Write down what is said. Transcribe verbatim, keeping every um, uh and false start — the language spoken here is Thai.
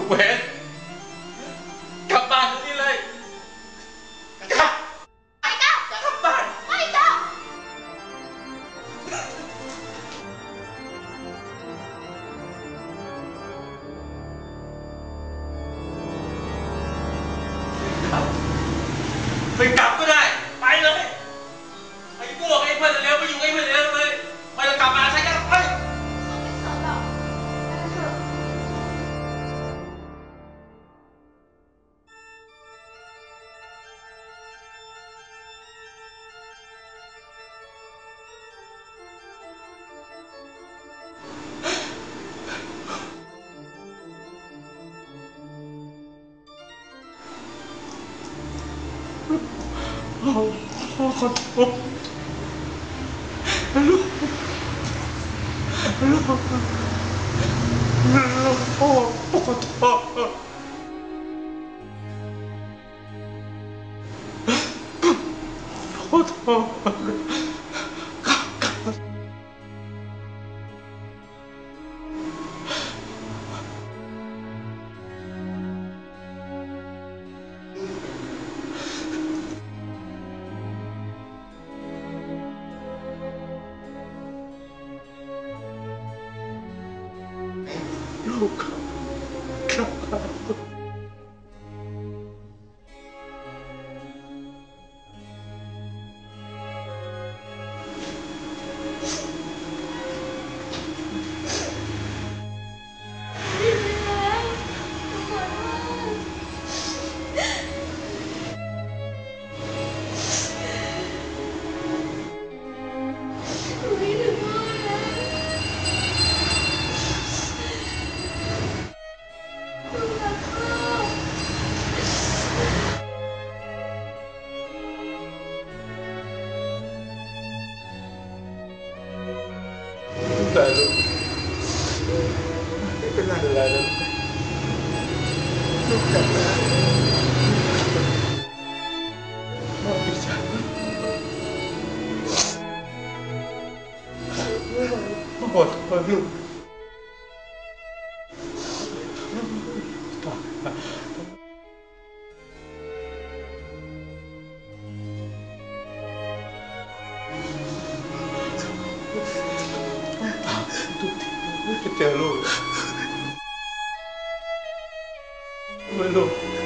เวนกลับบ้านเดี๋ยวนี้เลยกลับไปกลับกลับบ้านไปกลับไปกลับก็ได้ไปเลยไอ้พวกไอ้เพื่อนเร็วไปอยู่ไอ้เพื่อนเร็วเลยไม่ต้องกลับมาใช่กันไปเขาไม่สนหรอกไปเถอะพ่อพ่อขอโทษลูกลูกลูกพ่อพ่อขอโทษขอโทษลูกครับแต่ลูกไม่เป็นไรเลยนะลูกกลับมาพ่อดีใจพ่อขอโทษลูกทุกทีจะเจอลูกไม่ลูก